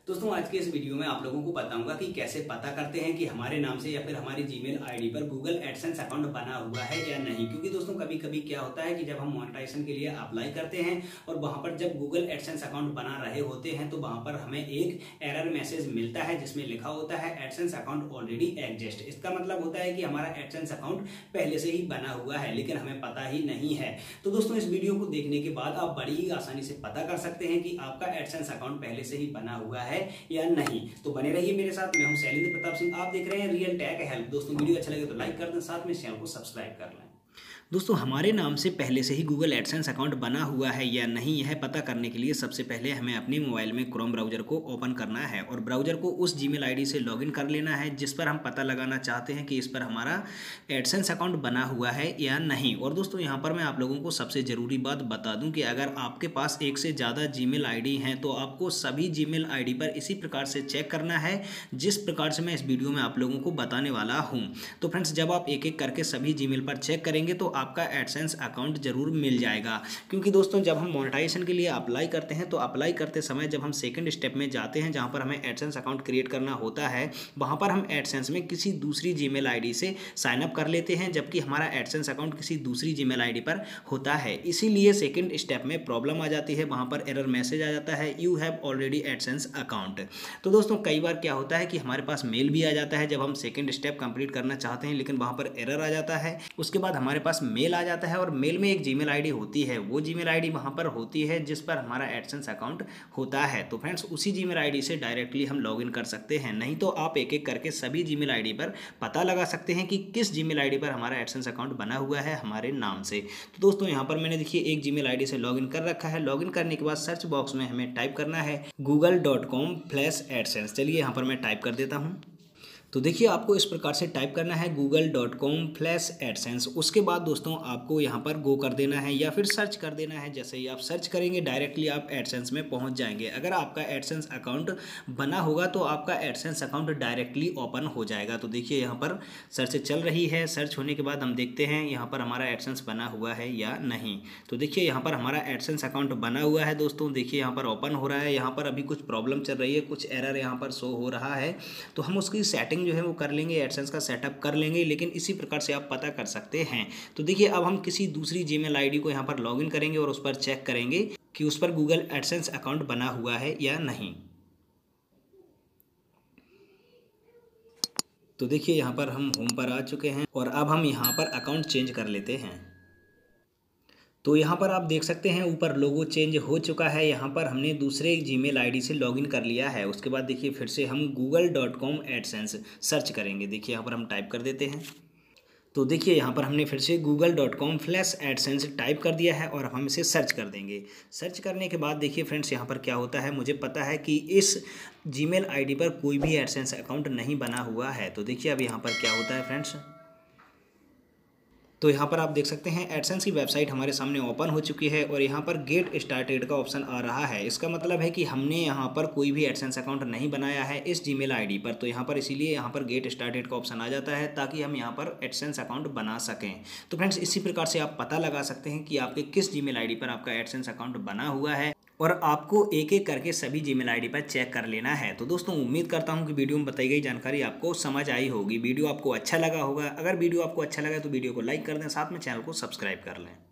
दोस्तों आज के इस वीडियो में आप लोगों को बताऊंगा कि कैसे पता करते हैं कि हमारे नाम से या फिर हमारी जीमेल आईडी पर गूगल एडसेंस अकाउंट बना हुआ है या नहीं। क्योंकि दोस्तों कभी कभी क्या होता है कि जब हम मोनेटाइजेशन के लिए अप्लाई करते हैं और वहां पर जब गूगल एडसेंस अकाउंट बना रहे होते हैं तो वहां पर हमें एक एरर मैसेज मिलता है जिसमें लिखा होता है एडसेंस अकाउंट ऑलरेडी एग्जिस्ट। इसका मतलब होता है कि हमारा एडसेंस अकाउंट पहले से ही बना हुआ है लेकिन हमें पता ही नहीं है। तो दोस्तों इस वीडियो को देखने के बाद आप बड़ी आसानी से पता कर सकते हैं कि आपका एडसेंस अकाउंट पहले से ही बना हुआ है या नहीं। तो बने रहिए मेरे साथ। मैं हूं शैलेंद्र प्रताप सिंह, आप देख रहे हैं रियल टेक हेल्प। दोस्तों वीडियो अच्छा लगे तो लाइक कर दें, साथ में चैनल को सब्सक्राइब कर लें। दोस्तों हमारे नाम से पहले से ही गूगल एडसेंस अकाउंट बना हुआ है या नहीं यह पता करने के लिए सबसे पहले हमें अपने मोबाइल में क्रोम ब्राउजर को ओपन करना है और ब्राउजर को उस जीमेल आईडी से लॉगिन कर लेना है जिस पर हम पता लगाना चाहते हैं कि इस पर हमारा एडसेंस अकाउंट बना हुआ है या नहीं। और दोस्तों यहाँ पर मैं आप लोगों को सबसे ज़रूरी बात बता दूँ कि अगर आपके पास एक से ज़्यादा जीमेल आईडी हैं तो आपको सभी जीमेल आईडी पर इसी प्रकार से चेक करना है जिस प्रकार से मैं इस वीडियो में आप लोगों को बताने वाला हूँ। तो फ्रेंड्स जब आप एक एक करके सभी जीमेल पर चेक करेंगे तो आपका एडसेंस अकाउंट जरूर मिल जाएगा। क्योंकि दोस्तों जब हम मोनेटाइजेशन के लिए अप्लाई करते हैं तो अप्लाई करते समय जब हम सेकंड स्टेप में जाते हैं जहां पर हमें एडसेंस अकाउंट क्रिएट करना होता है वहां पर हम एडसेंस में किसी दूसरी जीमेल आईडी से साइन अप कर लेते हैं जबकि हमारा एडसेंस अकाउंट किसी दूसरी जीमेल आईडी पर होता है। इसीलिए सेकंड स्टेप में प्रॉब्लम आ जाती है, वहां पर एरर मैसेज आ जाता है you have already AdSense account. तो दोस्तों कई बार क्या होता है कि हमारे पास मेल भी आ जाता है जब हम सेकंड स्टेप कंप्लीट करना चाहते हैं लेकिन वहां पर एरर आ जाता है। उसके बाद हमारे पास मेल आ जाता है और मेल में एक जीमेल आईडी होती है, वो जीमेल आईडी वहां पर होती है जिस पर हमारा एडसेंस अकाउंट होता है। तो फ्रेंड्स उसी जीमेल आईडी से डायरेक्टली हम लॉगिन कर सकते हैं, नहीं तो आप एक एक करके सभी जीमेल आईडी पर पता लगा सकते हैं कि किस जीमेल आईडी पर हमारा एडसेंस अकाउंट बना हुआ है हमारे नाम से। तो दोस्तों यहाँ पर मैंने देखिए एक जीमेल आईडी से लॉगिन कर रखा है। लॉगिन करने के बाद सर्च बॉक्स में हमें टाइप करना है google.com/adsense। चलिए यहाँ पर मैं टाइप कर देता हूँ। तो देखिए आपको इस प्रकार से टाइप करना है google.com/adsense। उसके बाद दोस्तों आपको यहाँ पर गो कर देना है या फिर सर्च कर देना है। जैसे ही आप सर्च करेंगे डायरेक्टली आप एडसेंस में पहुँच जाएंगे। अगर आपका एडसेंस अकाउंट बना होगा तो आपका एडसेंस अकाउंट डायरेक्टली ओपन हो जाएगा। तो देखिए यहाँ पर सर्च चल रही है। सर्च होने के बाद हम देखते हैं यहाँ पर हमारा एडसेंस बना हुआ है या नहीं। तो देखिए यहाँ पर हमारा एडसेंस अकाउंट बना हुआ है दोस्तों। देखिए यहाँ पर ओपन हो रहा है। यहाँ पर अभी कुछ प्रॉब्लम चल रही है, कुछ एरर यहाँ पर शो हो रहा है तो हम उसकी सेटिंग जो है वो कर लेंगे, एडसेंस का सेटअप कर लेंगे। लेकिन इसी प्रकार से आप पता कर सकते हैं। तो देखिए अब हम किसी दूसरी जीमेल आईडी को यहाँ पर लॉगिन करेंगे और उस पर चेक करेंगे कि उस पर गूगल एडसेंस अकाउंट बना हुआ है या नहीं। तो देखिए यहाँ पर हम होम पर आ चुके हैं और अब हम यहाँ पर अकाउंट चेंज कर लेते हैं। तो यहाँ पर आप देख सकते हैं ऊपर लोगो चेंज हो चुका है। यहाँ पर हमने दूसरे जीमेल आईडी से लॉगिन कर लिया है। उसके बाद देखिए फिर से हम google.com/adsense सर्च करेंगे। देखिए यहाँ पर हम टाइप कर देते हैं। तो देखिए यहाँ पर हमने फिर से google.com/adsense टाइप कर दिया है और अब हम इसे सर्च कर देंगे। सर्च करने के बाद देखिए फ्रेंड्स यहाँ पर क्या होता है, मुझे पता है कि इस जीमेल आईडी पर कोई भी एडसेंस अकाउंट नहीं बना हुआ है। तो देखिए अब यहाँ पर क्या होता है फ्रेंड्स, तो यहाँ पर आप देख सकते हैं एडसेंस की वेबसाइट हमारे सामने ओपन हो चुकी है और यहाँ पर गेट स्टार्टेड का ऑप्शन आ रहा है। इसका मतलब है कि हमने यहाँ पर कोई भी एडसेंस अकाउंट नहीं बनाया है इस जीमेल आईडी पर। तो यहाँ पर इसीलिए यहाँ पर गेट स्टार्टेड का ऑप्शन आ जाता है ताकि हम यहाँ पर एडसेंस अकाउंट बना सकें। तो फ्रेंड्स इसी प्रकार से आप पता लगा सकते हैं कि आपके किस जीमेल आईडी पर आपका एडसेंस अकाउंट बना हुआ है और आपको एक एक करके सभी जीमेल आईडी पर चेक कर लेना है। तो दोस्तों उम्मीद करता हूं कि वीडियो में बताई गई जानकारी आपको समझ आई होगी, वीडियो आपको अच्छा लगा होगा। अगर वीडियो आपको अच्छा लगा तो वीडियो को लाइक कर दें, साथ में चैनल को सब्सक्राइब कर लें।